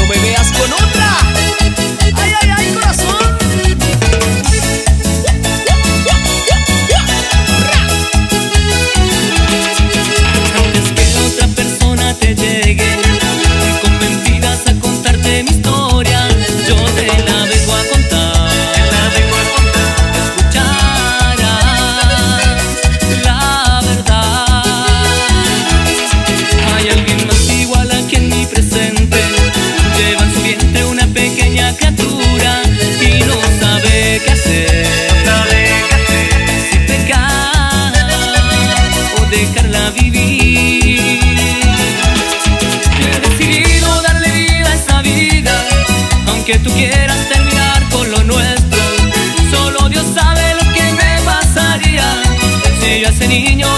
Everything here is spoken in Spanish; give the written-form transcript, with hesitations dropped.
no me veas con otra. Ay, ay, ay, corazón. Antes que otra persona te llegue con mentiras a contarte mi historia, yo te la vengo a contar. Escucharás la verdad. Hay alguien más igual aquí en mi presente. Lleva en su vientre una pequeña criatura y no sabe qué hacer. Si pecar o dejarla vivir. He decidido darle vida a esa vida, aunque tú quieras terminar con lo nuestro. Solo Dios sabe lo que me pasaría si yo a ese niño